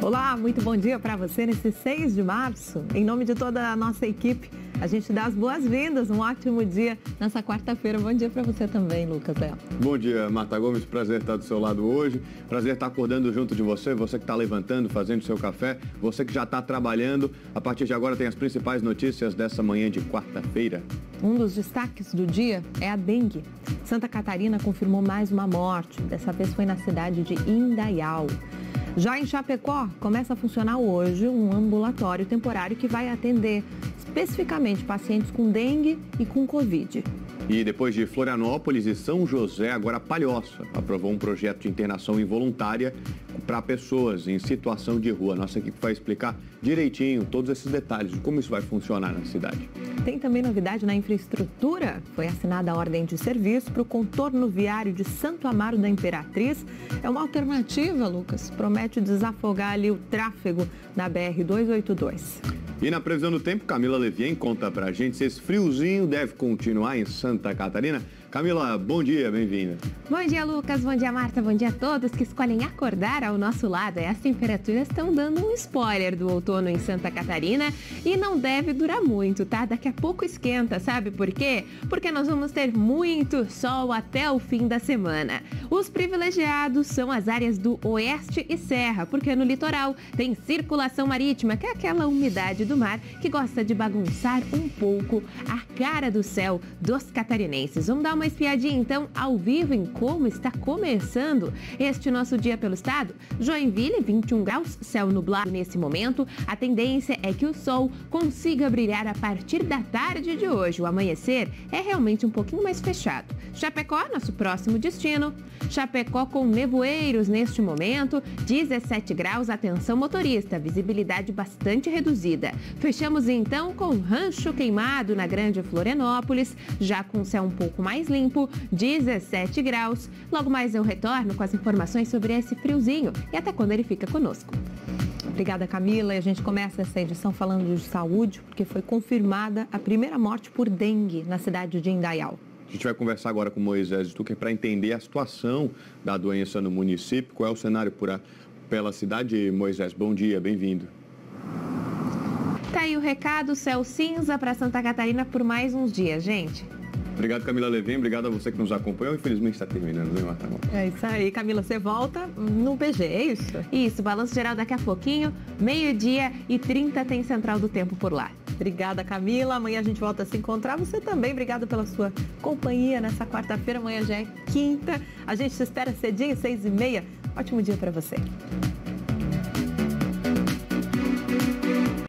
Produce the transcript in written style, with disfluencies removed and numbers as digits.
Olá, muito bom dia para você nesse 6 de março. Em nome de toda a nossa equipe, a gente dá as boas-vindas, um ótimo dia nessa quarta-feira. Bom dia para você também, Lucas. Bom dia, Marta Gomes, prazer estar do seu lado hoje, prazer estar acordando junto de você, você que está levantando, fazendo seu café, você que já está trabalhando. A partir de agora tem as principais notícias dessa manhã de quarta-feira. Um dos destaques do dia é a dengue. Santa Catarina confirmou mais uma morte, dessa vez foi na cidade de Indaial. Já em Chapecó, começa a funcionar hoje um ambulatório temporário que vai atender especificamente pacientes com dengue e com Covid. E depois de Florianópolis e São José, agora Palhoça aprovou um projeto de internação involuntária para pessoas em situação de rua. Nossa equipe vai explicar direitinho todos esses detalhes de como isso vai funcionar na cidade. Tem também novidade na infraestrutura. Foi assinada a ordem de serviço para o contorno viário de Santo Amaro da Imperatriz. É uma alternativa, Lucas. Promete desafogar ali o tráfego na BR-282. E na previsão do tempo, Camila Levien conta pra gente se esse friozinho deve continuar em Santa Catarina. Camila, bom dia, bem-vinda. Bom dia, Lucas, bom dia, Marta, bom dia a todos que escolhem acordar ao nosso lado. As temperaturas estão dando um spoiler do outono em Santa Catarina e não deve durar muito, tá? Daqui a pouco esquenta, sabe por quê? Porque nós vamos ter muito sol até o fim da semana. Os privilegiados são as áreas do oeste e serra, porque no litoral tem circulação marítima, que é aquela umidade do mar que gosta de bagunçar um pouco a cara do céu dos catarinenses. Vamos dar uma espiadinha então ao vivo em como está começando este nosso dia pelo estado. Joinville, 21 graus, céu nublado nesse momento. A tendência é que o sol consiga brilhar a partir da tarde de hoje. O amanhecer é realmente um pouquinho mais fechado. Chapecó, nosso próximo destino. Chapecó com nevoeiros neste momento, 17 graus, atenção motorista, visibilidade bastante reduzida. Fechamos então com Rancho Queimado na Grande Florianópolis, já com o céu um pouco mais limpo, 17 graus. Logo mais eu retorno com as informações sobre esse friozinho e até quando ele fica conosco. Obrigada, Camila. E a gente começa essa edição falando de saúde, porque foi confirmada a primeira morte por dengue na cidade de Indaial. A gente vai conversar agora com Moisés Stucker para entender a situação da doença no município. Qual é o cenário pela cidade? Moisés, bom dia, bem-vindo. Tá aí o recado, céu cinza para Santa Catarina por mais uns dias, gente. Obrigado, Camila Levien. Obrigado a você que nos acompanhou. Infelizmente está terminando, né, Marta? É isso aí, Camila. Você volta no PG, é isso? Isso, balanço geral daqui a pouquinho. 12h30 tem Central do Tempo por lá. Obrigada, Camila. Amanhã a gente volta a se encontrar. Você também, obrigada pela sua companhia nessa quarta-feira. Amanhã já é quinta. A gente se espera cedinho, 6h30. Ótimo dia para você.